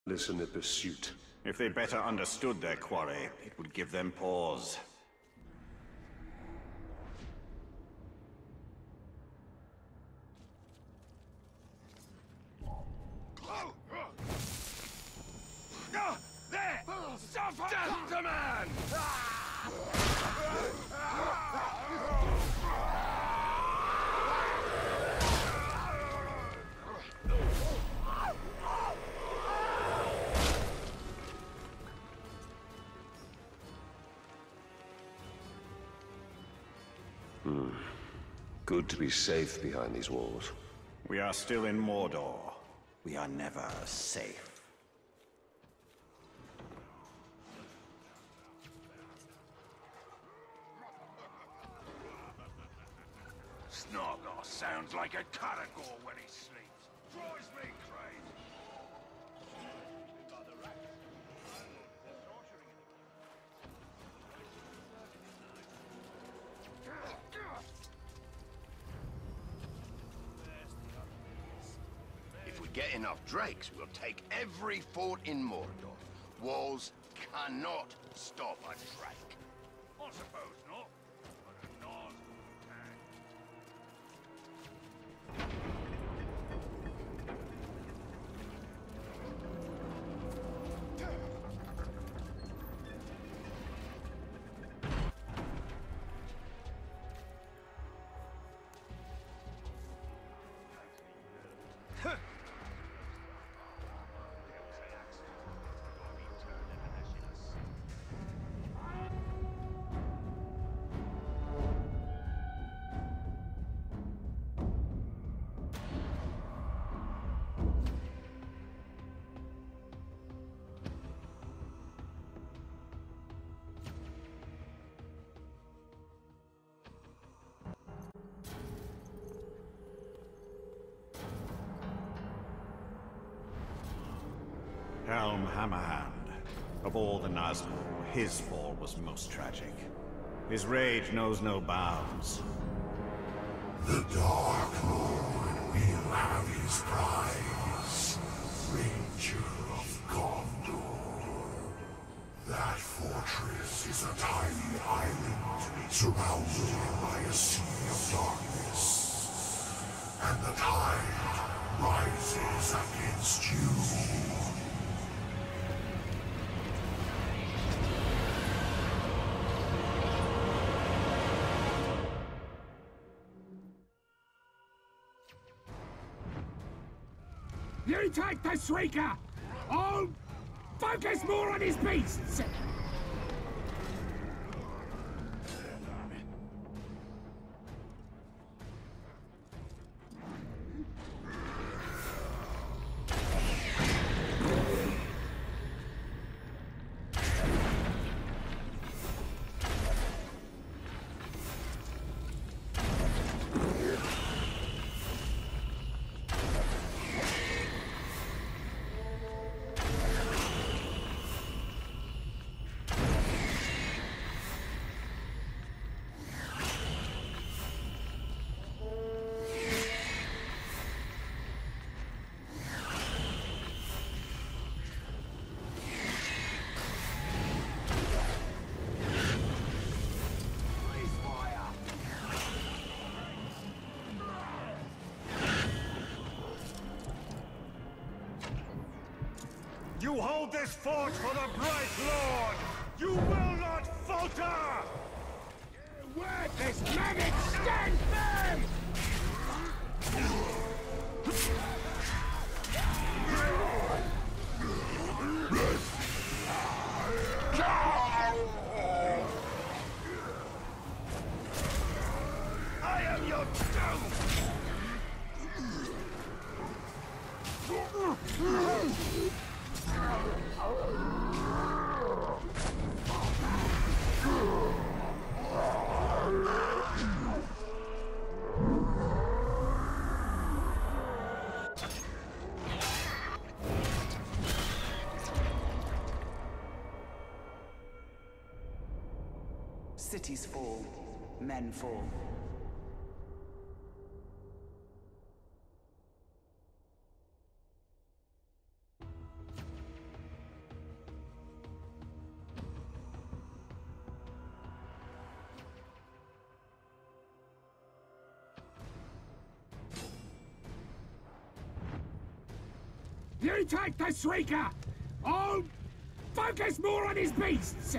in the pursuit. If they better understood their quarry, it would give them pause. There! Gentlemen! Good to be safe behind these walls. We are still in Mordor. We are never safe. Snargar sounds like a Caragor when he sleeps. Drives me crazy. If we get enough drakes, we'll take every fort in Mordor. Walls cannot stop a drake. I suppose not. But a Nazgul can. Helm Hammerhand. Of all the Nazgul, his fall was most tragic. His rage knows no bounds. The Dark Lord will have his prize. Ranger of Gondor. That fortress is a tiny island surrounded by a sea of darkness. And the tide rises against you. You take the Shrieker! I'll focus more on his beasts! You hold this fort for the Bright Lord! You will not falter! Worthless maggots, stand firm! I am your doom! Cities fall, men fall. You take the Shrieker! I'll focus more on his beasts!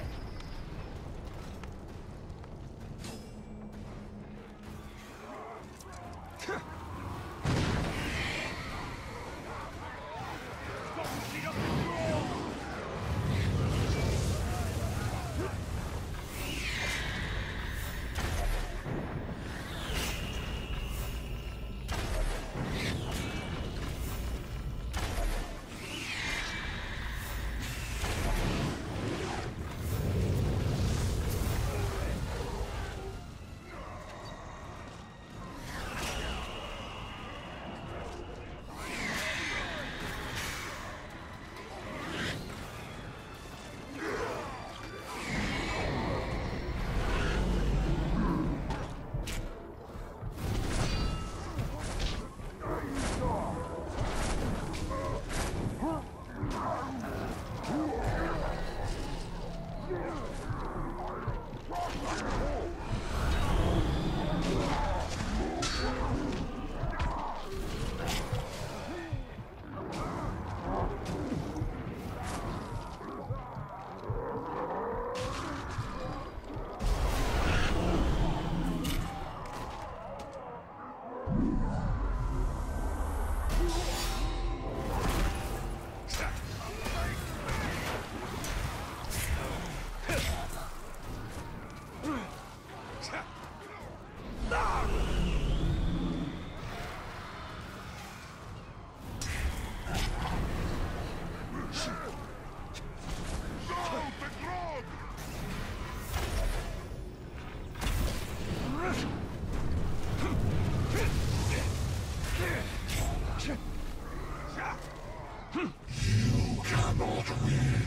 You cannot win.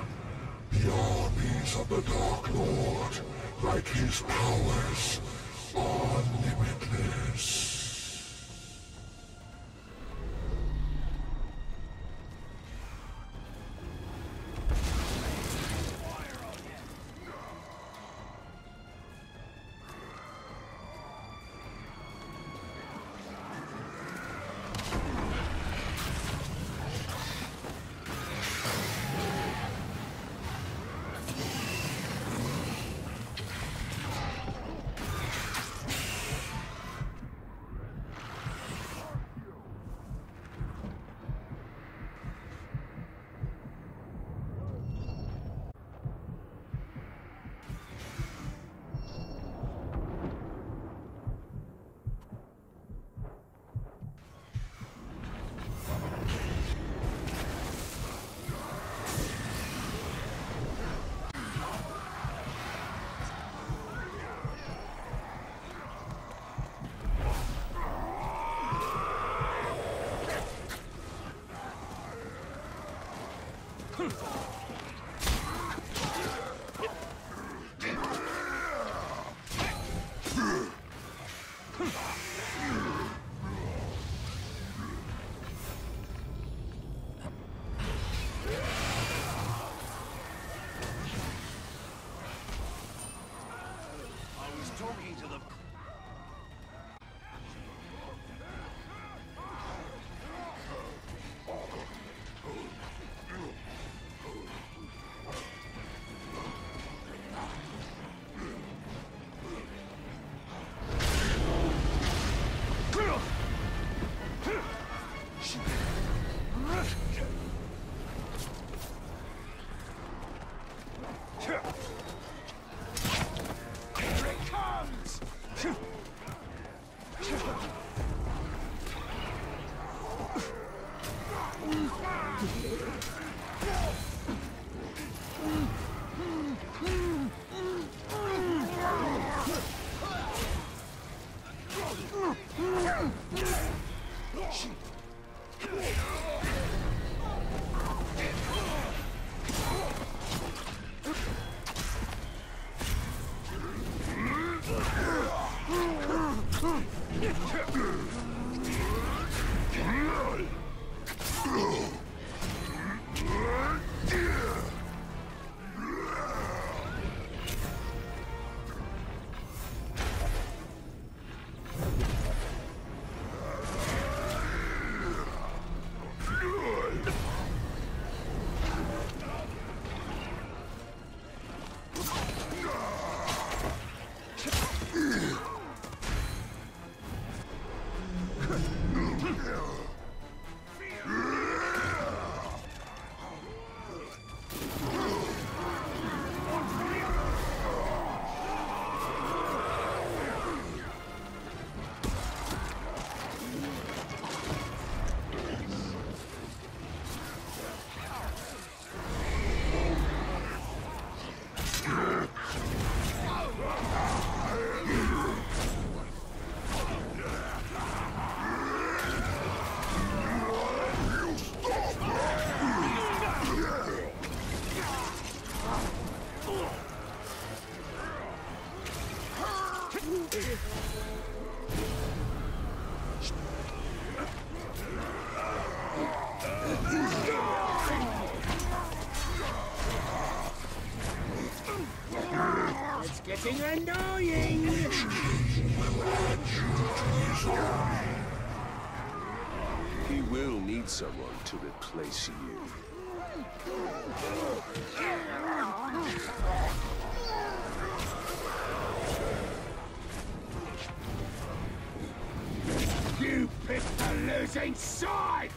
The armies of the Dark Lord, like his powers, are limitless. Talking to the... It's getting annoying! He will need someone to replace you. You picked the losing side!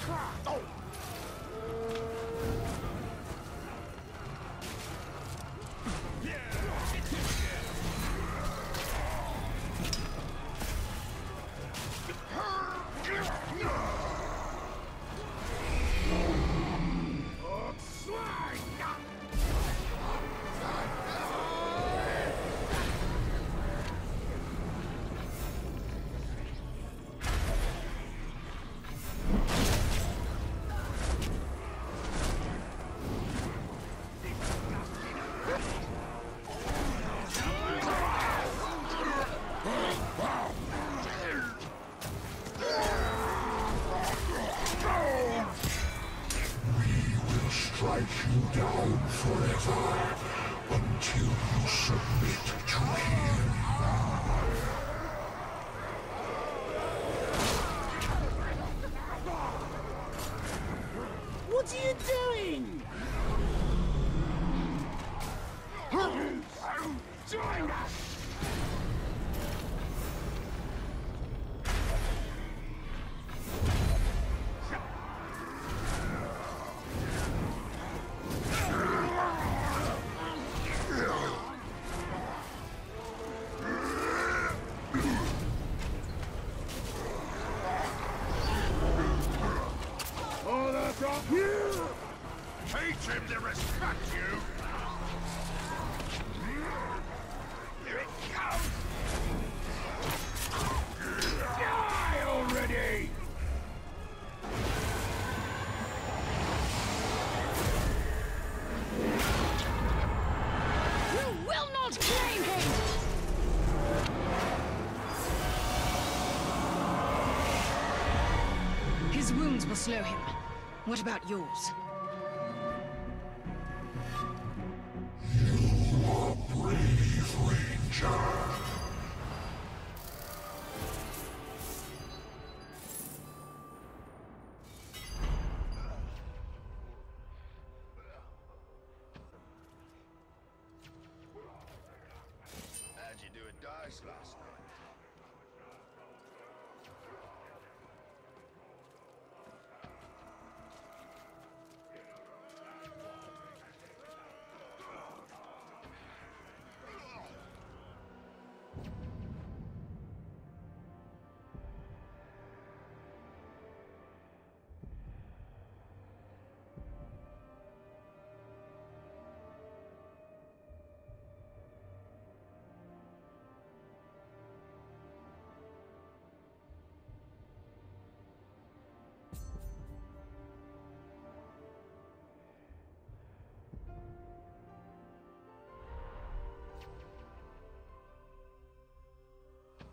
Strike you down forever until you submit to him. What are you doing? Join us! Teach him to respect you! Here it comes! Die already! You will not claim him! His wounds will slow him. What about yours? You are brave, Ranger. How'd you do at dice last night?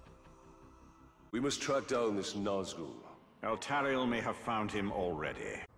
We must track down this Nazgul. Eltariel may have found him already.